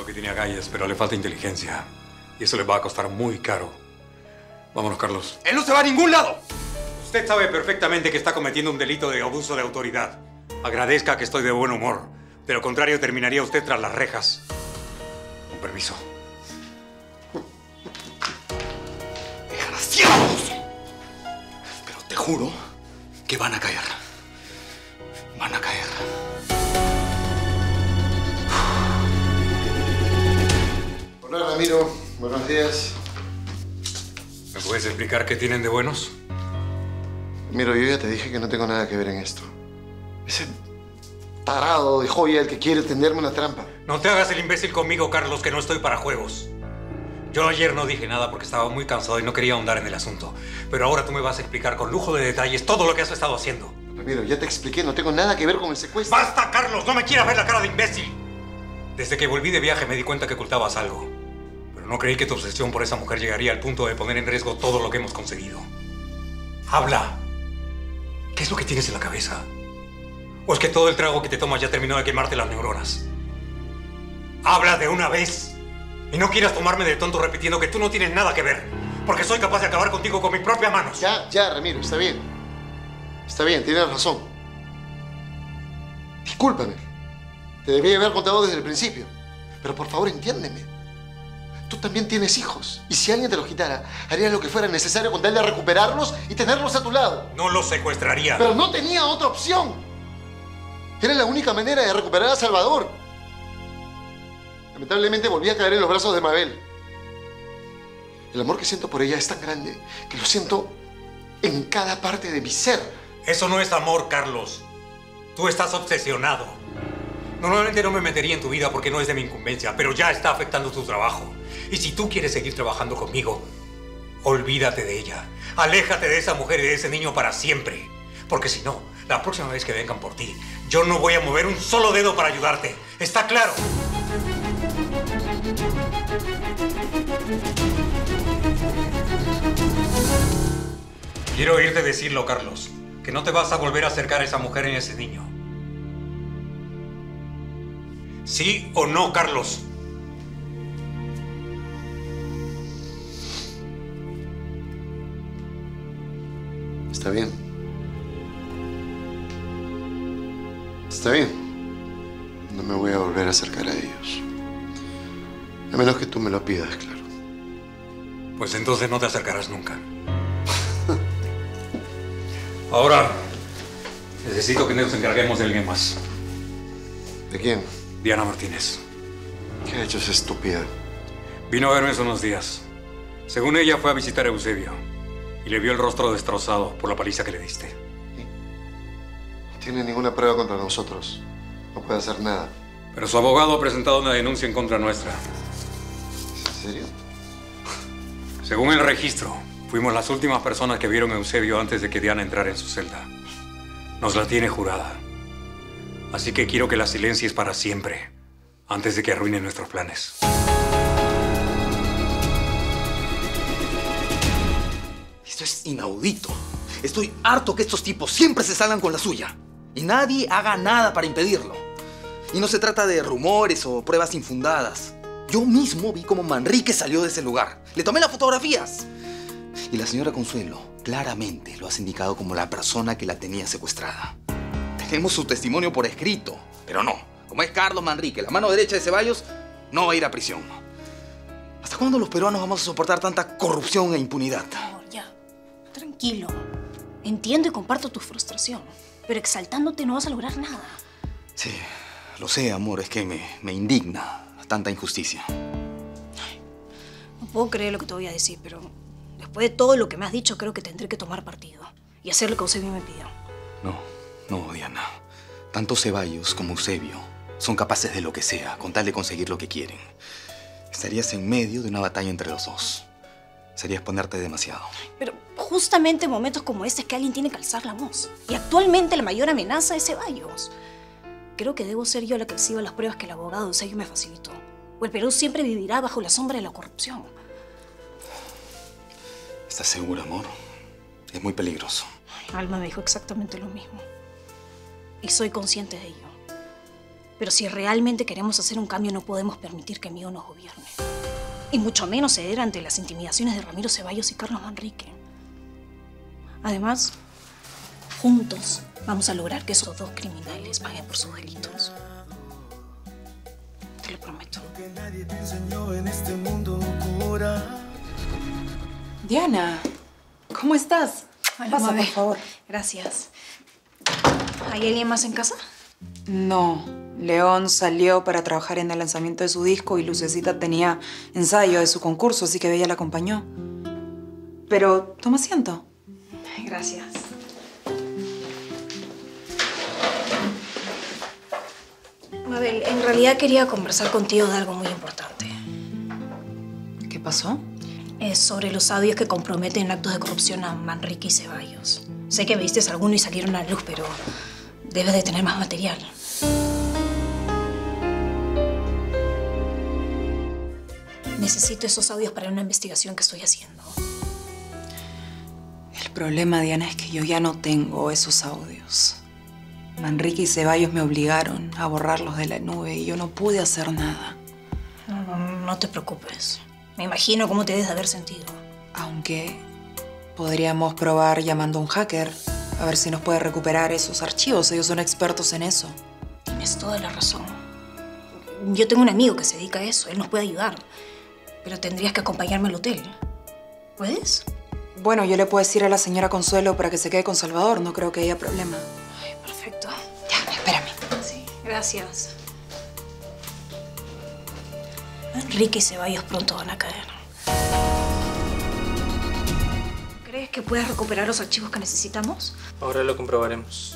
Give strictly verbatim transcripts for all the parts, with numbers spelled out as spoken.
que tiene agallas, pero le falta inteligencia. Y eso le va a costar muy caro. Vámonos, Carlos. ¡Él no se va a ningún lado! Usted sabe perfectamente que está cometiendo un delito de abuso de autoridad. Agradezca que estoy de buen humor. De lo contrario, terminaría usted tras las rejas. Con permiso. ¡Desgraciados! Pero te juro que van a caer. Van a caer. Hola, Ramiro. Buenos días. ¿Me puedes explicar qué tienen de buenos? Ramiro, yo ya te dije que no tengo nada que ver en esto. Ese tarado de joya el que quiere tenderme una trampa. No te hagas el imbécil conmigo, Carlos, que no estoy para juegos. Yo ayer no dije nada porque estaba muy cansado y no quería ahondar en el asunto. Pero ahora tú me vas a explicar con lujo de detalles todo lo que has estado haciendo. Ramiro, ya te expliqué, no tengo nada que ver con el secuestro. ¡Basta, Carlos! ¡No me quieras ver la cara de imbécil! Desde que volví de viaje me di cuenta que ocultabas algo. Pero no creí que tu obsesión por esa mujer llegaría al punto de poner en riesgo todo lo que hemos conseguido. ¡Habla! ¿Qué es lo que tienes en la cabeza? ¿O es que todo el trago que te tomas ya terminó de quemarte las neuronas? ¡Habla de una vez! Y no quieras tomarme de tonto repitiendo que tú no tienes nada que ver. Porque soy capaz de acabar contigo con mis propias manos. Ya, ya, Ramiro, está bien. Está bien, tienes razón. Discúlpame. Te debí haber contado desde el principio. Pero por favor, entiéndeme. Tú también tienes hijos. Y si alguien te los quitara, harías lo que fuera necesario con tal de recuperarlos y tenerlos a tu lado. No los secuestraría. Pero no tenía otra opción. Era la única manera de recuperar a Salvador. Lamentablemente volví a caer en los brazos de Mabel. El amor que siento por ella es tan grande que lo siento en cada parte de mi ser. Eso no es amor, Carlos. Tú estás obsesionado. Normalmente no me metería en tu vida porque no es de mi incumbencia, pero ya está afectando tu trabajo. Y si tú quieres seguir trabajando conmigo, olvídate de ella. Aléjate de esa mujer y de ese niño para siempre. Porque si no, la próxima vez que vengan por ti, yo no voy a mover un solo dedo para ayudarte. ¿Está claro? Quiero oírte decirlo, Carlos, que no te vas a volver a acercar a esa mujer ni a ese niño. ¿Sí o no, Carlos? Está bien. Está bien. No me voy a volver a acercar a ellos. A menos que tú me lo pidas, claro. Pues entonces no te acercarás nunca. Ahora, necesito que nos encarguemos de alguien más. ¿De quién? Diana Martínez. ¿Qué ha hecho esa estúpida? Vino a verme hace unos días. Según ella, fue a visitar a Eusebio. Y le vio el rostro destrozado por la paliza que le diste. No tiene ninguna prueba contra nosotros. No puede hacer nada. Pero su abogado ha presentado una denuncia en contra nuestra. ¿En serio? Según el registro, fuimos las últimas personas que vieron a Eusebio antes de que Diana entrara en su celda. Nos la tiene jurada. Así que quiero que la silencies para siempre, antes de que arruine nuestros planes. Esto es inaudito. Estoy harto que estos tipos siempre se salgan con la suya. Y nadie haga nada para impedirlo. Y no se trata de rumores o pruebas infundadas. Yo mismo vi cómo Manrique salió de ese lugar. Le tomé las fotografías. Y la señora Consuelo claramente lo has indicado como la persona que la tenía secuestrada. Tenemos su testimonio por escrito. Pero no. Como es Carlos Manrique, la mano derecha de Ceballos, no va a ir a prisión. ¿Hasta cuándo los peruanos vamos a soportar tanta corrupción e impunidad? Amor, ya. Tranquilo. Entiendo y comparto tu frustración. Pero exaltándote no vas a lograr nada. Sí, lo sé, amor. Es que me, me indigna tanta injusticia. Ay, no puedo creer lo que te voy a decir, pero después de todo lo que me has dicho, creo que tendré que tomar partido y hacer lo que Eusebio me pidió. No, no, Diana. Tanto Ceballos como Eusebio son capaces de lo que sea con tal de conseguir lo que quieren. Estarías en medio de una batalla entre los dos. Sería exponerte demasiado. Pero justamente en momentos como este es que alguien tiene que alzar la voz. Y actualmente la mayor amenaza es Ceballos. Creo que debo ser yo la que exhiba las pruebas que el abogado Eusebio me facilitó. O el Perú siempre vivirá bajo la sombra de la corrupción. ¿Estás segura, amor? Es muy peligroso. Alma me dijo exactamente lo mismo. Y soy consciente de ello. Pero si realmente queremos hacer un cambio, no podemos permitir que Mío nos gobierne. Y mucho menos ceder ante las intimidaciones de Ramiro Ceballos y Carlos Manrique. Además, juntos vamos a lograr que esos dos criminales paguen por sus delitos. Te lo prometo. Diana, ¿cómo estás? Hola, Pasa, Mabel. por favor. Gracias. ¿Hay alguien más en casa? No, León salió para trabajar en el lanzamiento de su disco y Lucecita tenía ensayo de su concurso, así que ella la acompañó. Pero toma asiento. Gracias. Mabel, en realidad quería conversar contigo de algo muy importante. ¿Qué pasó? Es sobre los audios que comprometen actos de corrupción a Manrique y Ceballos. Sé que viste alguno y salieron a la luz, pero debes de tener más material. Necesito esos audios para una investigación que estoy haciendo. El problema, Diana, es que yo ya no tengo esos audios. Manrique y Ceballos me obligaron a borrarlos de la nube y yo no pude hacer nada. No, no, no te preocupes. Me imagino cómo te debes de haber sentido. Aunque podríamos probar llamando a un hacker a ver si nos puede recuperar esos archivos. Ellos son expertos en eso. Tienes toda la razón. Yo tengo un amigo que se dedica a eso. Él nos puede ayudar. Pero tendrías que acompañarme al hotel. ¿Puedes? Bueno, yo le puedo decir a la señora Consuelo para que se quede con Salvador. No creo que haya problema. Ay, perfecto. Ya, espérame. Sí, gracias. Enrique y Ceballos pronto van a caer. ¿Crees que puedes recuperar los archivos que necesitamos? Ahora lo comprobaremos.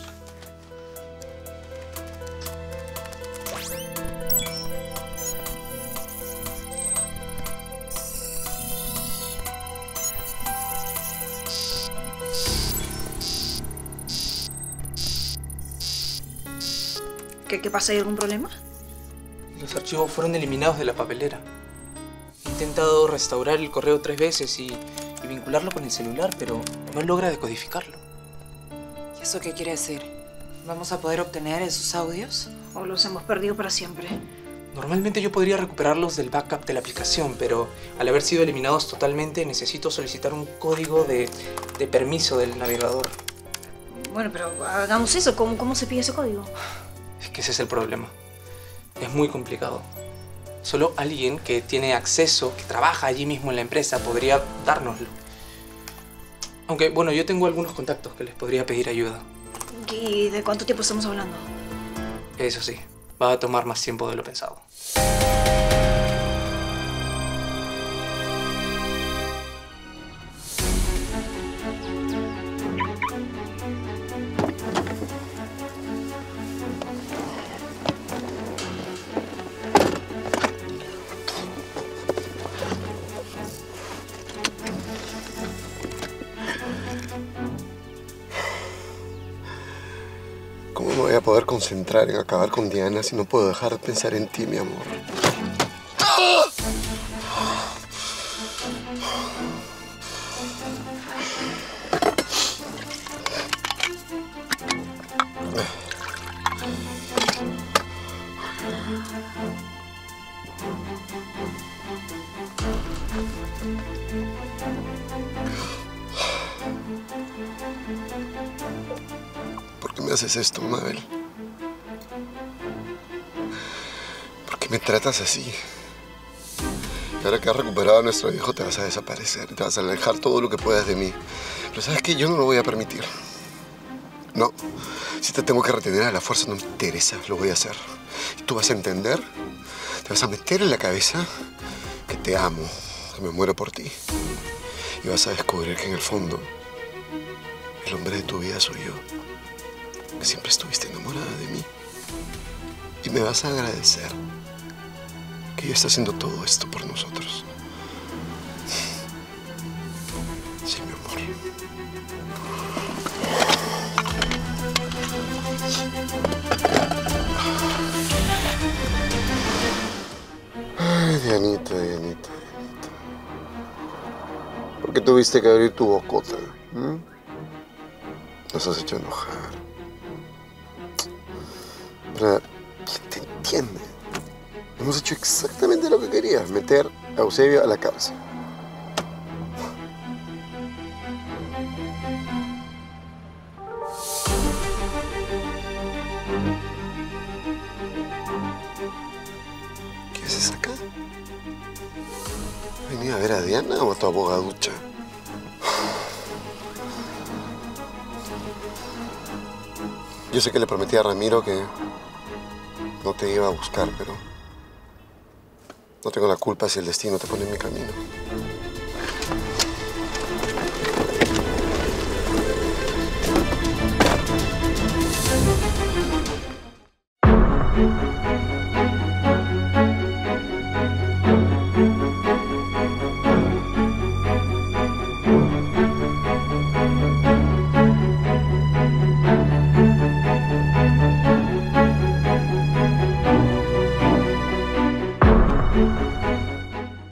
¿Qué, qué pasa? ¿Hay algún problema? Los archivos fueron eliminados de la papelera. He intentado restaurar el correo tres veces y, y vincularlo con el celular, pero no logra decodificarlo. ¿Y eso qué quiere decir? ¿Vamos a poder obtener esos audios? ¿O los hemos perdido para siempre? Normalmente yo podría recuperarlos del backup de la aplicación, pero al haber sido eliminados totalmente necesito solicitar un código de, de permiso del navegador. Bueno, pero hagamos eso. ¿Cómo, cómo se pide ese código? Es que ese es el problema. Es muy complicado. Solo alguien que tiene acceso, que trabaja allí mismo en la empresa, podría dárnoslo. Aunque, bueno, yo tengo algunos contactos que les podría pedir ayuda. ¿Y de cuánto tiempo estamos hablando? Eso sí, va a tomar más tiempo de lo pensado. ¿Cómo me voy a poder concentrar en acabar con Diana si no puedo dejar de pensar en ti, mi amor? ¿Por qué me haces esto, Mabel? ¿Por qué me tratas así? Y ahora que has recuperado a nuestro hijo te vas a desaparecer, te vas a alejar todo lo que puedas de mí. Pero ¿sabes qué? Yo no lo voy a permitir. No. Si te tengo que retener a la fuerza, no me interesa, lo voy a hacer. Y tú vas a entender, te vas a meter en la cabeza que te amo, que me muero por ti. Y vas a descubrir que en el fondo, el hombre de tu vida soy yo. Que siempre estuviste enamorada de mí. Y me vas a agradecer que yo esté haciendo todo esto por nosotros. Sí, mi amor. Ay, Dianita, Dianita, Dianita. ¿Por qué tuviste que abrir tu bocota? ¿Mm? Nos has hecho enojar. ¿Verdad? ¿Quién te entiende. Hemos hecho exactamente lo que querías, meter a Eusebio a la cárcel. ¿Qué haces acá? ¿Venía a ver a Diana o a tu abogaducha? Yo sé que le prometí a Ramiro que no te iba a buscar, pero no tengo la culpa si el destino te pone en mi camino. Thank you.